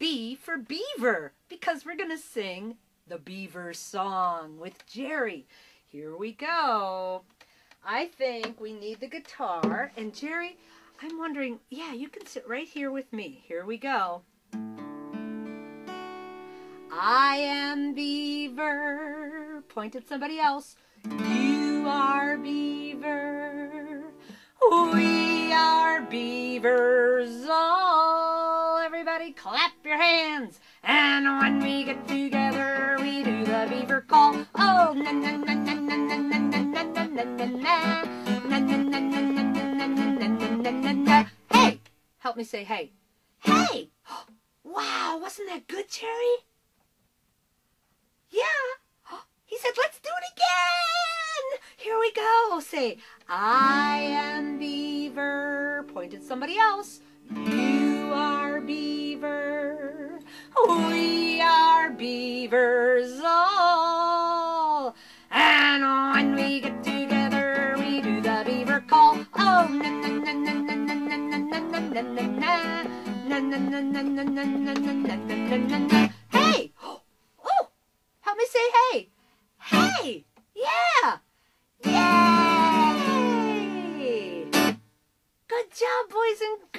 B for beaver, because we're going to sing the Beaver Song with Jerry. Here we go. I think we need the guitar. And Jerry, I'm wondering, yeah, you can sit right here with me. Here we go. I am Beaver. Point at somebody else. You are Beaver. We are beavers all. Everybody clap your hands. And when we get together, we do the beaver call. Oh, na na na na na na na na na na na na na na na na na. Hey! Help me say hey. Hey! Wow, wasn't that good, Jerry? Yeah. He said, let's do it again. Here we go. Say, I am Beaver. Point at somebody else. You are Beaver. We are beavers all. And when we get together, we do the beaver call. Oh, na na na na na na na na na na na na na na na na na na na. Hey! Oh! Help me say hey. Hey! Yeah! Yay! Good job, boys and